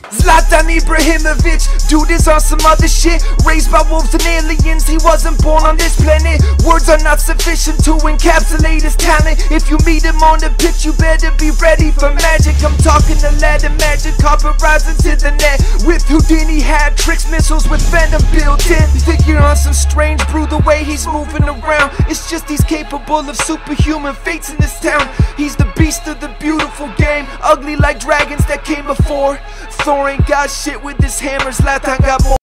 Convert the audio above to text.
Zlatan Ibrahimovic, dude is on some other shit. Raised by wolves and aliens, he wasn't born on this planet. Words are not sufficient to encapsulate his talent. If you meet him on the pitch, you better be ready for magic. I'm talking the ladder magic, copper rising to the net. With Houdini hat tricks, missiles with venom built in. You think you're on some strange brew the way he's moving around. It's just he's capable of superhuman fates in this town. He's the beast of the beautiful game, ugly like dragons that came before. Thor ain't got shit with his hammer, Zlatan got more.